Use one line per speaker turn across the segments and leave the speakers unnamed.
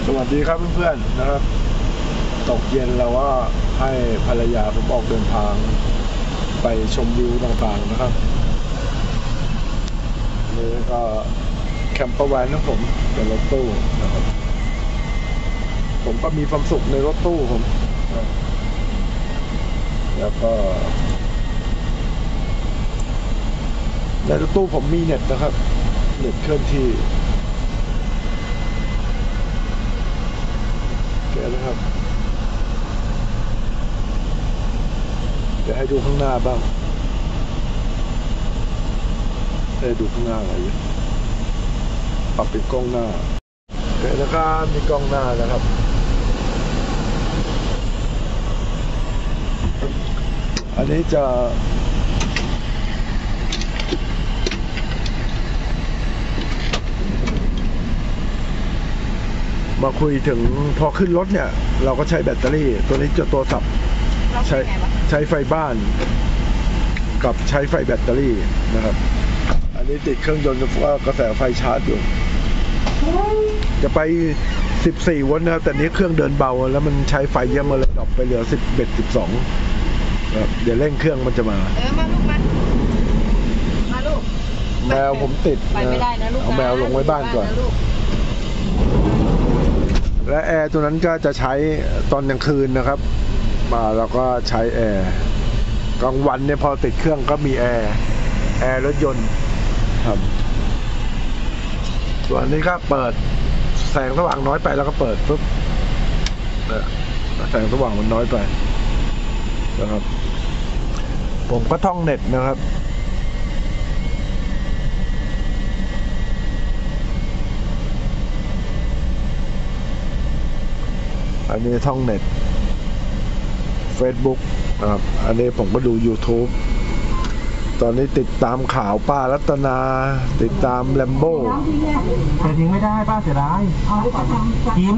สวัสดีครับเพื่อนๆนะครับตกเย็นแล้วว่าให้ภรรยาผมออกเดินทางไปชมวิวต่างๆนะครับนี่ก็แคมเปอร์แวนของผมเป็นรถตู้นะครับผมก็มีความสุขในรถตู้ผมแล้วก็ในรถตู้ผมมีเน็ตนะครับเน็ตเคลื่อนที่แกนะครับเดี๋ยวให้ดูข้างหน้าบ้างให้ดูข้างหน้าอะไรปรับเป็นกล้องหน้าแกนะครับมีกล้องหน้านะครับอันนี้จะมาคุยถึงพอขึ้นรถเนี่ยเราก็ใช้แบตเตอรี่ตัวนี้จะตัวสับใช้ไฟบ้านกับใช้ไฟแบตเตอรี่นะครับอันนี้ติดเครื่องยนต์ว่ากระแสไฟชาร์จอยู่จะไป14 โวลต์นะครับแต่นี้เครื่องเดินเบาแล้วมันใช้ไฟเยอะมาเลยดรอปไปเหลือ11 12ครับเดี๋ยวเร่งเครื่องมันจะมา
มาลูกมาลูก
แมวผมติด
ไปไม่ได้นะลูก
เอาแมวลงไว้บ้านก่อนและแอร์ตัวนั้นก็จะใช้ตอนกลางคืนนะครับมาเราก็ใช้แอร์กลางวันเนี่ยพอติดเครื่องก็มีแอร์รถยนต์ครับส่วนนี้ก็เปิดแสงสว่างน้อยไปแล้วก็เปิดปุ๊บแสงสว่างมันน้อยไปนะครับผมก็ท่องเน็ตนะครับอันนี้ท่องเน็ต Facebook นะครับอันนี้ผมก็ดู YouTube ตอนนี้ติดตามข่าวป้ารัตนาติดตามแลมโบ้
แต่ทิ้งไม่ได้ป้าเสียดายกิน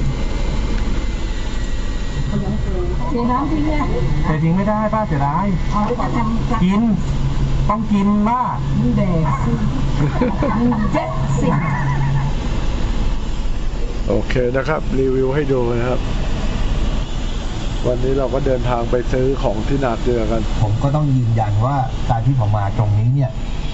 แต่ทิ้งไม่ได้ป้าเสียดายกินต้องกินป้าแดก
โอเคนะครับรีวิวให้ดูนะครับวันนี้เราก็เดินทางไปซื้อของที่นาเกลือกัน
ผมก็ต้องยืนยันว่าการที่ผมมาตรงนี้เนี่ย